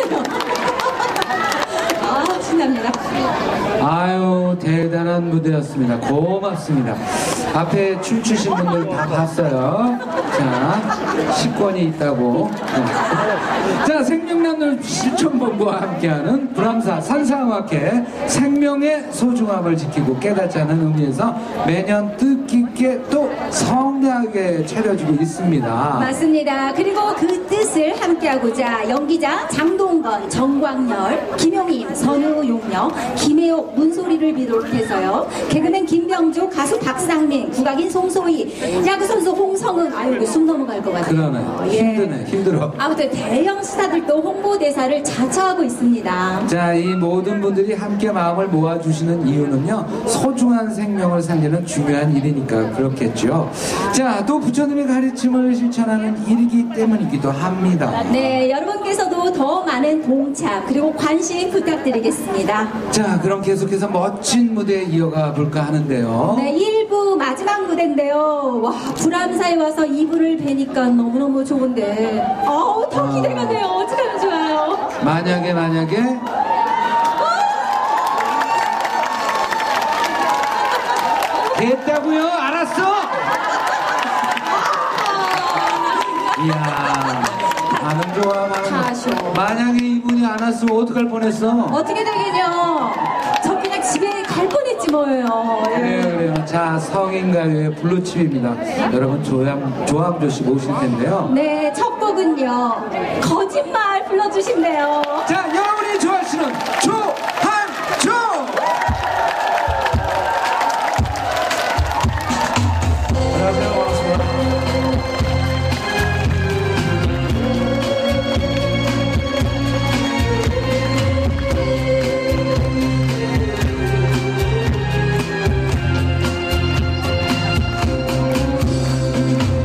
신나요. 아, 신납니다. 아유, 대단한 무대였습니다. 고맙습니다. 앞에 춤추신 분들 다 봤어요. 자, 식권이 있다고. 네. 자, 생명나눔 실천본부와 함께하는 불암사 산사음악회 생명의 소중함을 지키고 깨닫지 않은 의미에서 매년 뜻깊게 또 성대하게 차려주고 있습니다. 맞습니다. 그리고 그 뜻을 함께하고자 연기자 장동건, 정광열, 김용임, 선우용역, 김혜옥, 문소리를 비롯해서요. 개그맨 김병주, 가수 박상민, 국악인 송소희, 야구선수 홍성은, 아유, 이거 숨 넘어갈 것 같아요. 그러네. 힘드네. 힘들어. 아무튼 대형 스타들도 홍보대사를 자처하고 있습니다. 자, 이 모든 분들이 함께 마음을 모아주시는 이유는요, 소중한 생명을 살리는 중요한 일이니까 그렇겠죠. 자, 또 부처님의 가르침을 실천하는 일이기 때문이기도 합니다. 네, 여러분께서도 더 많은 동참 그리고 관심 부탁드리겠습니다. 자, 그럼 계속해서 멋진 무대 이어가 볼까 하는데요. 네, 1부 마지막 무대인데요. 와, 불암사에 와서 2부를 뵈니까 너무너무 좋은데 어우, 더 기대가 돼요. 어떡하면 좋아요. 만약에 됐다고요? 알았어? 이야, 반응 좋아, 가쇼. 만약에 이분이 안 왔으면 어떡할 뻔했어? 어떻게 되겠냐. 저 그냥 집에 갈 뻔했지 뭐예요. 그래요. 자, 성인가요의 블루칩입니다. 여러분 조항조 씨 모실 텐데요. 네, 첫 곡은요. 거짓말 불러주신대요. 자, 여러분이 좋아하시는 조항조! 안녕하세요. 반갑습니다.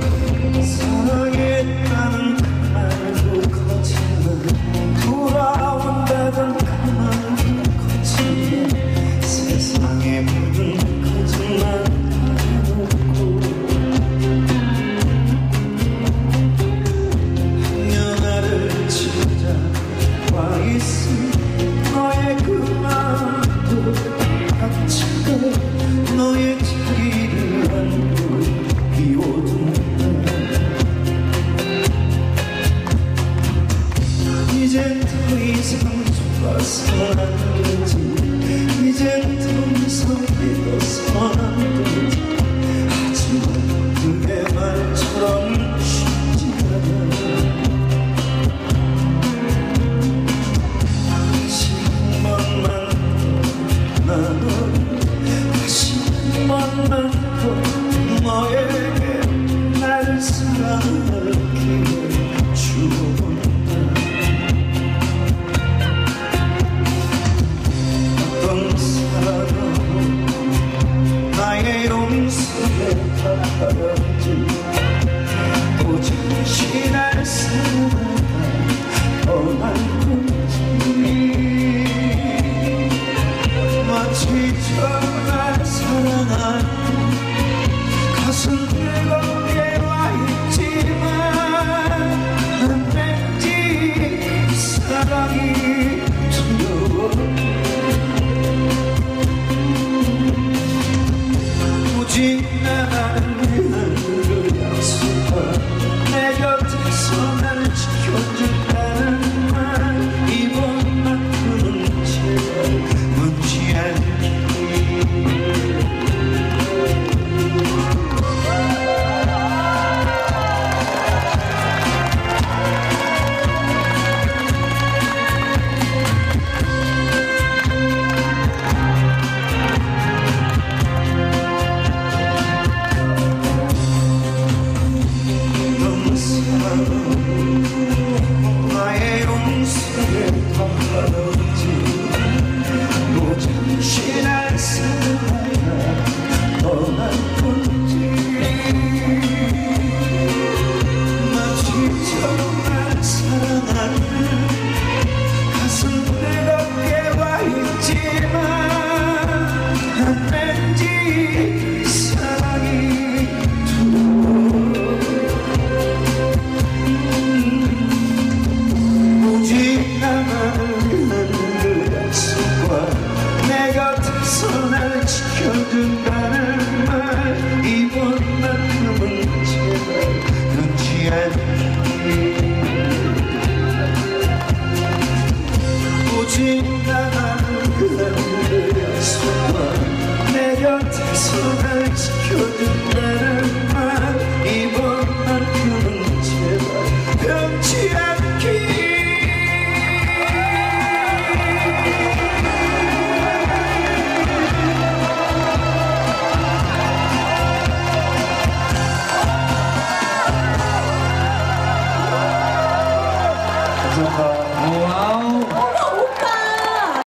사랑했다는 그 말도 거짓말 돌아와 위한